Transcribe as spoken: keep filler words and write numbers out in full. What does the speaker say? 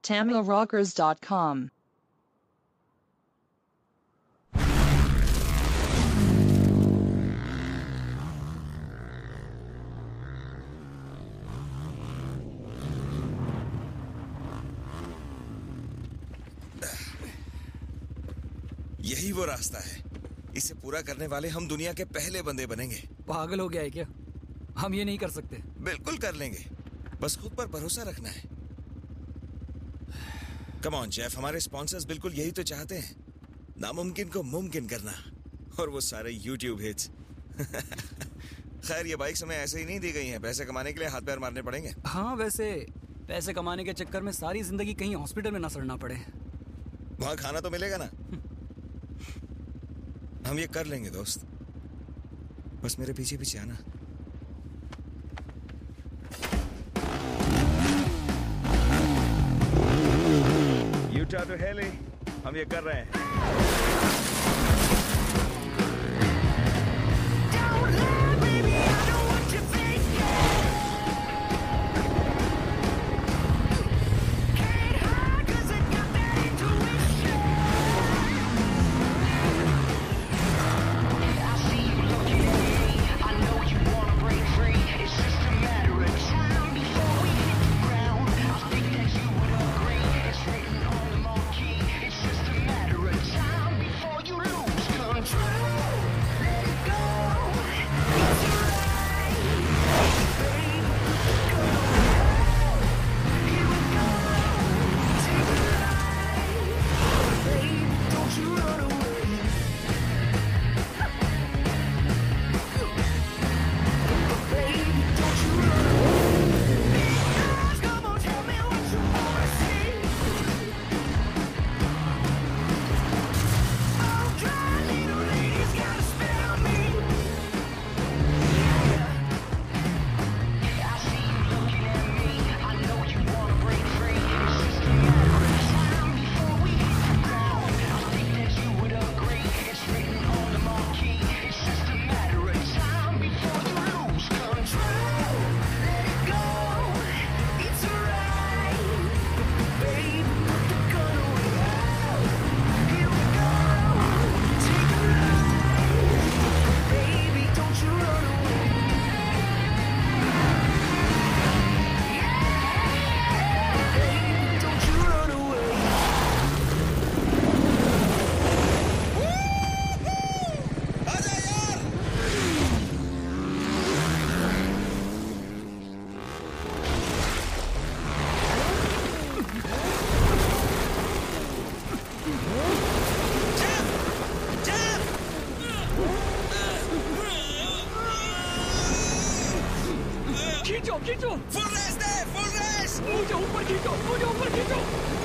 tamil rockers dot com यही वो रास्ता है। इसे पूरा करने वाले हम दुनिया के पहले बंदे बनेंगे। पागल हो गया है क्या? हम ये नहीं कर सकते। बिल्कुल कर लेंगे, बस खुद पर भरोसा रखना है। कम ऑन जेफ, हमारे स्पॉन्सर्स बिल्कुल यही तो चाहते हैं, नामुमकिन को मुमकिन करना, और वो सारे यूट्यूब हिट्स। खैर ये बाइक्स हमें ऐसे ही नहीं दी गई हैं, पैसे कमाने के लिए हाथ पैर मारने पड़ेंगे। हाँ, वैसे पैसे कमाने के चक्कर में सारी जिंदगी कहीं हॉस्पिटल में ना सड़ना पड़े। वहां खाना तो मिलेगा ना। हम ये कर लेंगे दोस्त, बस मेरे पीछे पीछे आना। यूटा टू हेली, हम ये कर रहे हैं। खींचो खींचो, फुल रेस दे, फुल रेस। मुझे ऊपर खींचो, मुझे ऊपर खींचो।